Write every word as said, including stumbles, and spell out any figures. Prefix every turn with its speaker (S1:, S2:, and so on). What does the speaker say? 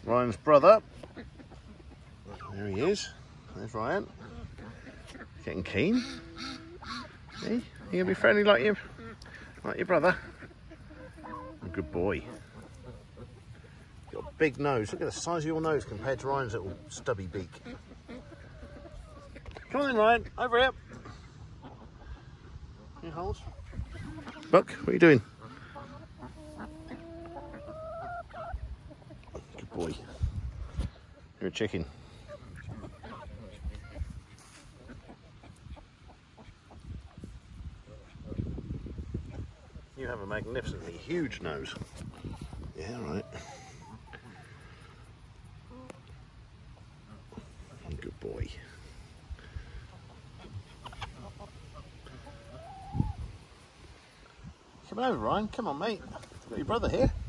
S1: Ryan's brother. There he is. There's Ryan. Getting keen. Hey, you gonna be friendly like your, like your brother? A good boy. Got a big nose. Look at the size of your nose compared to Ryan's little stubby beak. Come on then, Ryan. Over here. You hold. Buck, what are you doing? Good boy. You're a chicken. You have a magnificently huge nose. Yeah, right. Good boy. Come over, Ryan. Come on, mate. Got your brother here.